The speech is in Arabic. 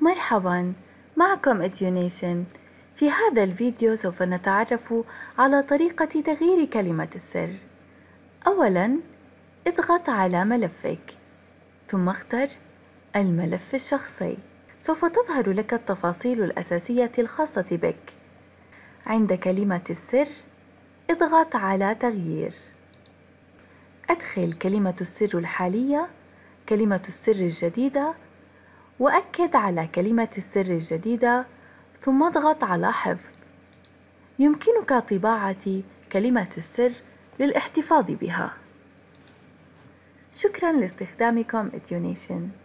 مرحبا، معكم إديونيشن. في هذا الفيديو سوف نتعرف على طريقة تغيير كلمة السر. أولاً، اضغط على ملفك، ثم اختر الملف الشخصي. سوف تظهر لك التفاصيل الأساسية الخاصة بك. عند كلمة السر، اضغط على تغيير. أدخل كلمة السر الحالية، كلمة السر الجديدة، وأكد على كلمة السر الجديدة، ثم اضغط على حفظ. يمكنك طباعة كلمة السر للاحتفاظ بها. شكراً لاستخدامكم إديونيشن.